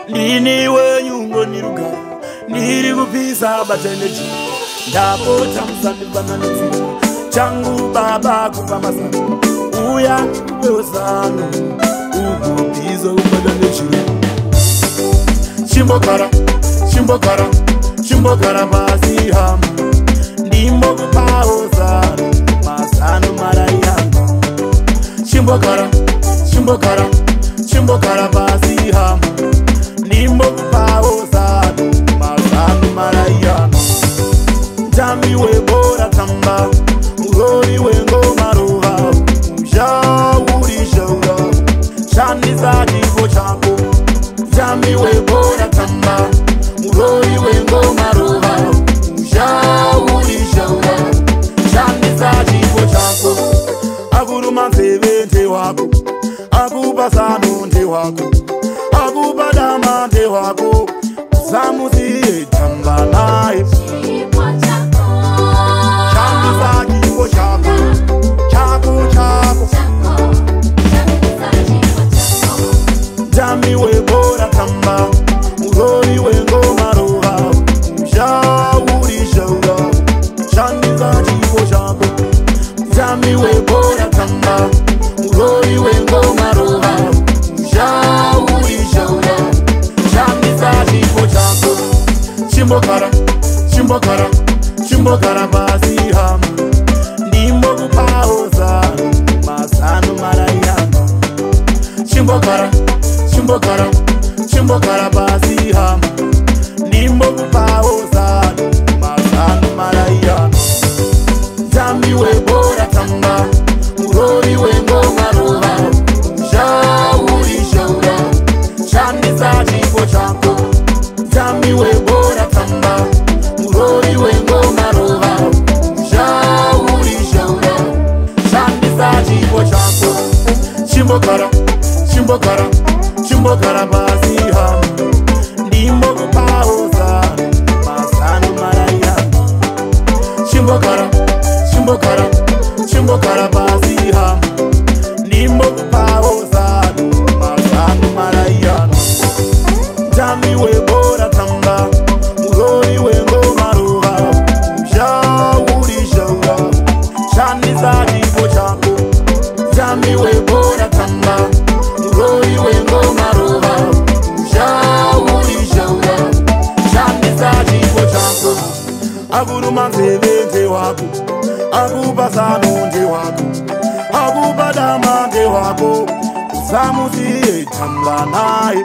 Nini wenyungo niruga niri kupisa bateneji ndapota msandivana nzira changu baba kupa masana uya weosano ukupizo ubadeneji chimbokara chimbokara chimbokara basi ham ndimbo kupaosano masano marayanga chimbokara chimbokara chimbokara basi ham ndimbo kupaosano masano marayanga Tami we bora tamba urori we ngoma roha ushauri shaura shani za jimbo chako Tami we bora tamba urori we ngoma roha ushauri shaura shani za jimbo chako Aguruma nte wako Agubasano nte wako Agubadama nte wako Samuzi tamba nae Tami we bora tamba urori we ngoma roha ushauri shaura shani za jimbo chako Tami we bora tamba urori we ngoma roha ushauri shaura shani za jimbo chako Chimbokara chimbokara chimbokara basi ham ndimbo kupaosano masano marayanga Chimbokara chimbokara chimbokara basi ham ndimbo kupaosano masano marayanga Tami we bora tamba urori we ngoma roha ushauri shaura shani za jimbo chako Tami we bora tamba urori we ngoma roha ushauri shaura shani za jimbo chako Chimbokara chimbokara chimbokara basi ham ndimbo kupaosano masano marayanga Chimbokara chimbokara chimbokara basi ham ndimbo kupaosano masano marayanga Tami we bora tamba urori we ngoma roha ushauri shaura shani za jimbo chako Tami we bora tamba urori we ngoma roha ushauri shaura shani za jimbo chako Aguruma nte wako Agubasano nte wako Agubadama nte wako Samuzi tamba nae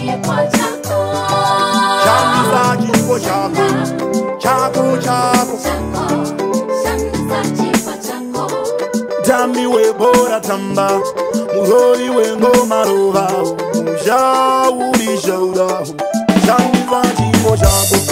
Shani za jimbo chako Chako chako Tami we bora tamba urori we ngoma roha ushauri shaura shani za jimbo chako